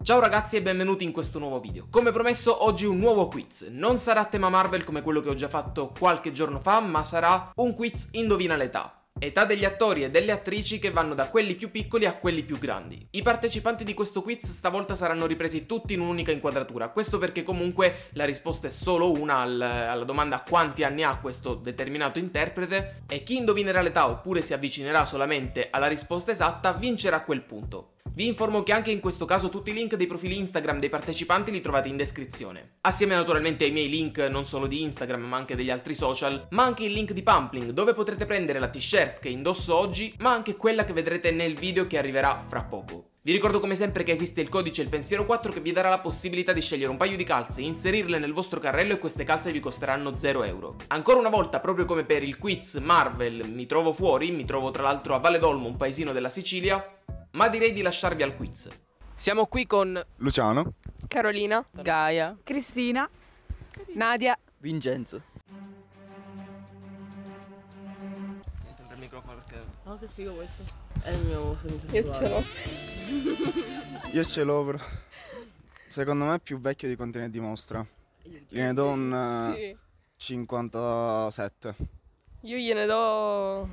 Ciao ragazzi e benvenuti in questo nuovo video. Come promesso oggi un nuovo quiz. Non sarà tema Marvel come quello che ho già fatto qualche giorno fa, ma sarà un quiz indovina l'età. Età degli attori e delle attrici che vanno da quelli più piccoli a quelli più grandi. I partecipanti di questo quiz stavolta saranno ripresi tutti in un'unica inquadratura. Questo perché comunque la risposta è solo una alla domanda quanti anni ha questo determinato interprete, e chi indovinerà l'età oppure si avvicinerà solamente alla risposta esatta vincerà quel punto. Vi informo che anche in questo caso tutti i link dei profili Instagram dei partecipanti li trovate in descrizione. Assieme naturalmente ai miei link non solo di Instagram ma anche degli altri social, ma anche il link di Pumpling dove potrete prendere la t-shirt che indosso oggi, ma anche quella che vedrete nel video che arriverà fra poco. Vi ricordo come sempre che esiste il codice Il Pensiero 4 che vi darà la possibilità di scegliere un paio di calze, inserirle nel vostro carrello e queste calze vi costeranno 0 euro. Ancora una volta, proprio come per il quiz Marvel mi trovo fuori, mi trovo tra l'altro a Valle d'Olmo, un paesino della Sicilia, ma direi di lasciarvi al quiz. Siamo qui con Luciano, Carolina, Gaia, Cristina, Nadia, Vincenzo. sempre il microfono perché Oh, che figo questo. È il mio sogno io sessuale. ce l'ho. io ce l'ho però. Secondo me è più vecchio di quanto ne dimostra. Gliene do un Sì. 57. Io gliene do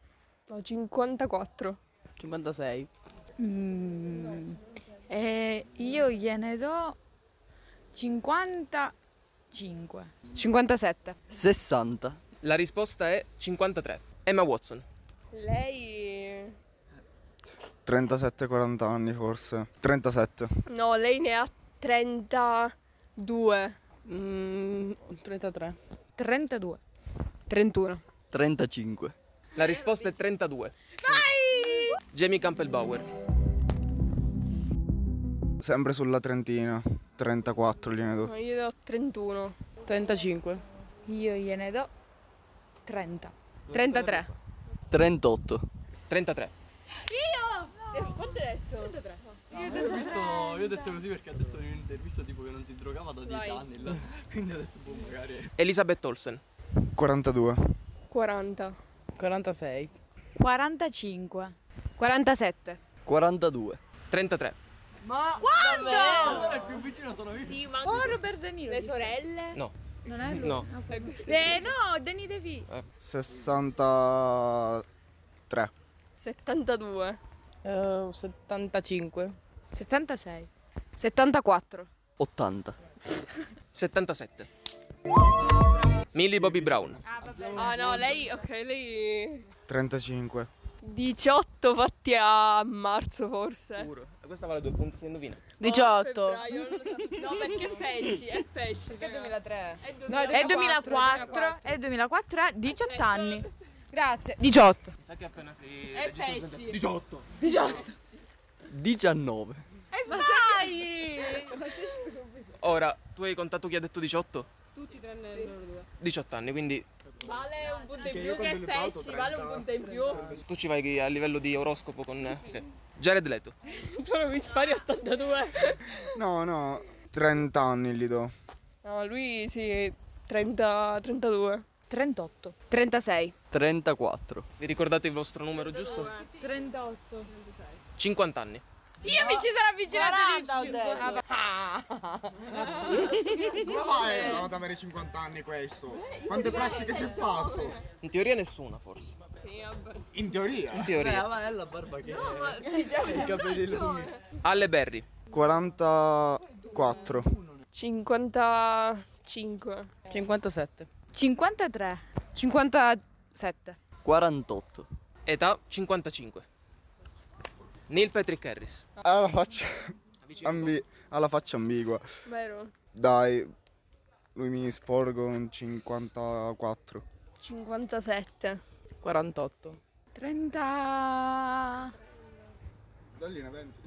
54. 56. Io gliene do 55. 57. 60. la risposta è 53. Emma Watson. Lei 37-40 anni forse. 37. no, lei ne ha 32. 33. 32. 31. 35. La risposta è 32. Vai! Jamie Campbell Bower. Sempre sulla trentina. 34 gliene do. No, io do 31. 35. Io gliene do 30. 33. 38. 33. Quanto hai detto? 33. Io ho detto così perché ha detto in un'intervista tipo che non si drogava da 10 Vai. anni là. Quindi ho detto boh magari. Elizabeth Olsen. 42. 40. 46. 45. 47. 42. 33. Ma quanto? Allora il più vicino sono io. Sì, ma Oh, Robert De Niro. le sorelle? No. Non è lui? No. Ah, poi- questo no, Danny DeVito. 63. 72. 75. 76. 74. 80. 77. Millie Bobby Brown. Ah no, lei, ok, lei 35. 18 fatti a marzo forse. Questa vale 2 punti se indovina. 18. Febbraio, non lo so. No, perché è pesci. Che 2003? È 2004. È 2004, 18 anni. Grazie. 18. Mi sa che appena si È pesci. 18. 19. Sbagli! Ora, tu hai contato chi ha detto 18? Tutti tranne loro due. 18 anni, quindi Vale un punto in più che pesci, vale un punto in più. tu ci vai a livello di oroscopo con ok. Jared Leto. Tu non mi spari 82. No, 30 anni gli do. No, lui sì, 32. 38. 36. 34. Vi ricordate il vostro numero giusto? 38. 50 anni. Io mi ci sono avvicinata di più. Come fai ad avere 50 anni questo? Quante plastiche si è fatto? In teoria nessuna, forse. Sì, vabbè. In teoria. In teoria. Ma è la barba che I capelli lunghi. Halle Berry. 44. 55. 57. 53. 57. 48. Età 55. Neil Patrick Harris. Alla faccia alla faccia ambigua. Vero? Dai, lui mi sporgo un 54. 57. 48. 30. Dall'ina 20.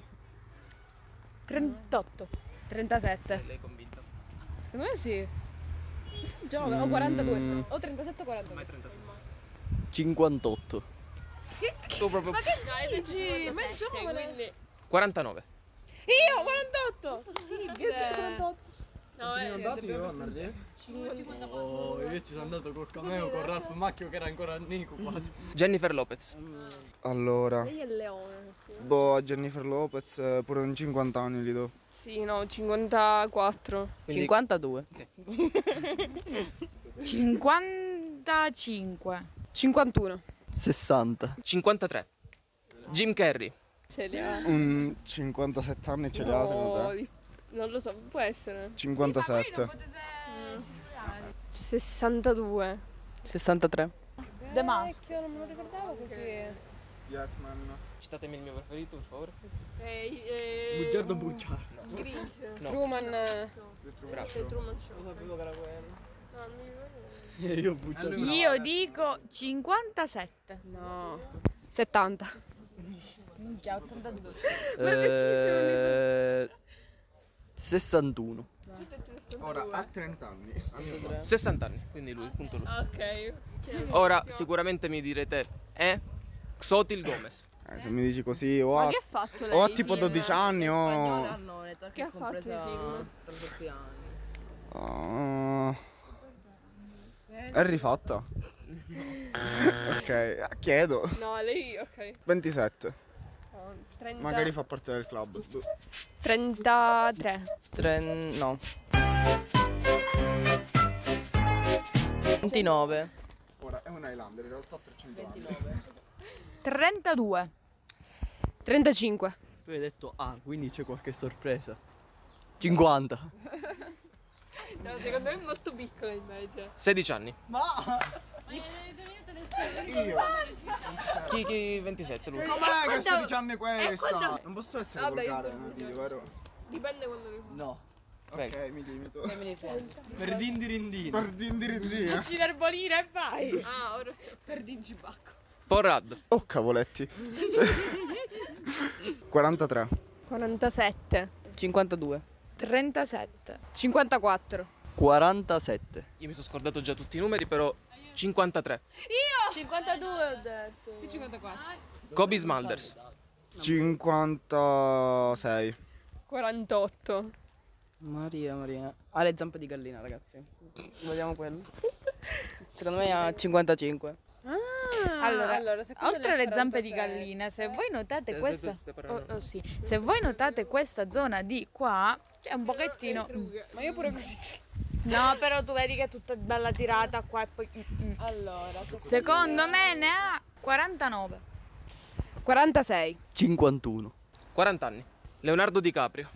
38. 37. Lei è convinta? Secondo me sì. Giova, o 42. O 37 o 42. Mai 36. 58. Tu proprio Ma che dici? Ma è giovane. 49. Io 48. Possibile. No, andati io a Nardi? Oh, io ci sono andato col cameo con Ralph Macchio che era ancora Nico quasi. Jennifer Lopez. Allora, Lei è il leone. boh, a Jennifer Lopez pure un 50 anni gli do. Sì, no, 54. Quindi 52. 55. 51. 60. 53. Jim Carrey. Ce li ha. Un 57 anni ce li ha secondo te? Non lo so, può essere. 57. 62. 63. The Mask. Non me lo ricordavo così. Yes man. Citatemi il mio preferito, per favore. Bugiardo bugiardo. Grinch. No. Truman. Bravo. Truman Show. Lo sapevo che era quello. No, non mi ricordo. Io bugiardo. Io dico 57. No. 70. Minchia, 82. 61. Ora ha 30 anni. 60 anni, quindi lui, appunto lui. Ok. Ora sicuramente mi direte, è Xotil Gomez. Se mi dici così o Ma ha, che ha fatto lei? o ha i tipo film? 12 anni o... hanno un'età Che ha fatto i film? 38 anni. Ah, è rifatta? Ok, chiedo. No, lei, ok. 27. No, 30. Magari fa parte del club. 33. No. 29. Ora è un Highlander, in realtà 300 anni. 32. 35. Tu hai detto quindi c'è qualche sorpresa. 50. No, secondo me è molto piccola invece. 16 anni. Io? Chi 27 lui? Com'è che 16 anni questa? quando- Non posso essere Vabbè, volgare io posso nel video, dire. vero? Dipende quando lo No. Prego. Ok, mi limito. Per dindirindino. Per dindirindina. Cinerbolina e vai. Ah, ora c'è. Per Digibacco. Porrad. Oh cavoletti. 43. 47. 52. 37. 54. 47. Io mi sono scordato già tutti i numeri, però 53. 52 ho detto. 54. Kobe Smulders. 56. 48. Maria. Ha le zampe di gallina, ragazzi. Vogliamo quello? Secondo me ha 55. Allora, secondo oltre lei alle zampe di 46. gallina, se voi notate questa Stai parlando? sì. Se voi notate questa zona di qua è un pochettino Ma io pure così. No, però tu vedi che è tutta bella tirata qua e poi Allora, secondo me ne ha 49. 46. 51. 40 anni. Leonardo DiCaprio.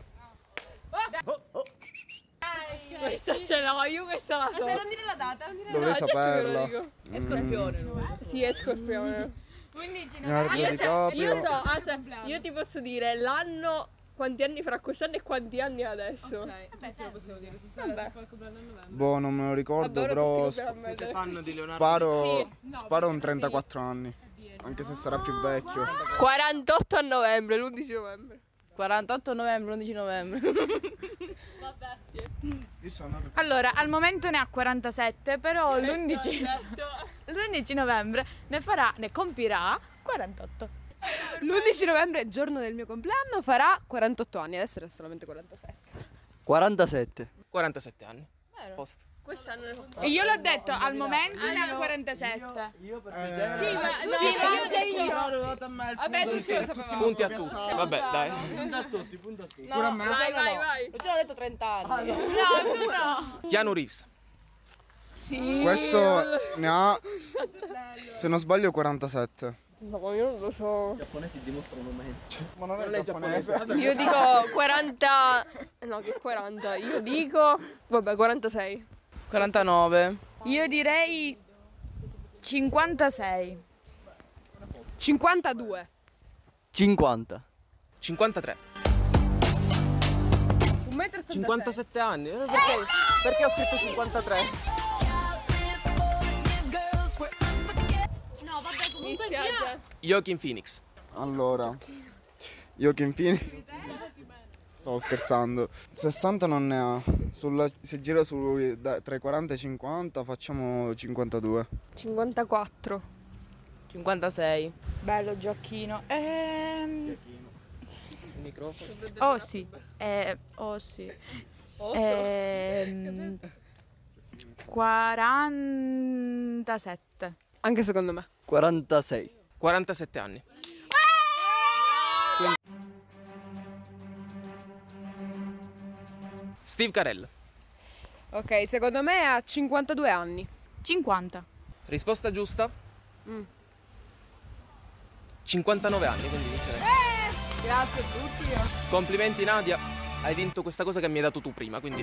Questa ce l'ho, io questa la so. non dire la data, non dire Dovrei certo che ve lo saperla. dico. È Scorpione, no? Sì, è Scorpione. 15 Leonardo Io DiCaprio. so, io ti posso dire l'anno, quanti anni fra quest'anno e quanti anni adesso. Vabbè. Boh, non me lo ricordo, Adoro però tutti i complimenti. Fan di Leonardo sparo un 34 anni. Anche se sarà più vecchio. 48 a novembre, l'11 novembre. 48 novembre, 11 novembre. Io sono andato Allora, al momento ne ha 47, però l'11 novembre ne compirà 48. L'11 novembre, il giorno del mio compleanno, farà 48 anni, adesso è solamente 47. 47. 47 anni. Posto. Quest'anno ne fa. E io l'ho detto, al momento ne ha 47. Io per Vabbè, tutti lo sapevamo. Punti a tutti. Vabbè, dai. Punta a tutti, punta a tutti. No, vai. Io ho detto 30 anni. No, tu no. Keanu Reeves. Sì. Questo ne ha, se non sbaglio, 47. No, io non lo so. I giapponesi dimostrano meglio. Ma non è giapponese. Io dico 40. No, che 40. Io dico. Vabbè, 46. 49. Io direi 56. 52. 50. 53. 1,86 m. 57 anni. Perché ho scritto 53? No, vabbè, comunque sia. Joaquin Phoenix. Allora, Joaquin Phoenix. Stavo scherzando. 60 non ne ha. Se gira tra i 40 e i 50 facciamo 52. 54. 56. Bello Gioacchino. Il microfono. Oh sì. Oh sì. 47. Anche secondo me. 46. 47 anni. Steve Carell. Ok, secondo me ha 52 anni. 50. Risposta giusta? 59 anni, quindi vincerei. Grazie a tutti. Complimenti Nadia, hai vinto questa cosa che mi hai dato tu prima, quindi...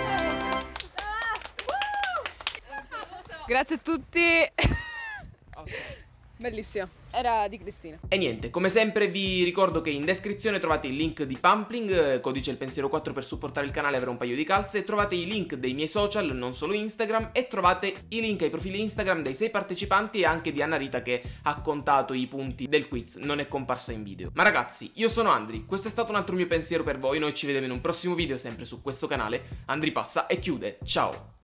Grazie a tutti. Ok. Bellissimo. Era di Cristina. E niente, come sempre vi ricordo che in descrizione trovate il link di Pumpling, codice il pensiero 4 per supportare il canale e avere un paio di calze, trovate i link dei miei social, non solo Instagram, e trovate i link ai profili Instagram dei 6 partecipanti e anche di Anna Rita che ha contato i punti del quiz, non è comparsa in video. Ma ragazzi, io sono Andri, questo è stato un altro mio pensiero per voi, noi ci vediamo in un prossimo video sempre su questo canale. Andri passa e chiude, ciao!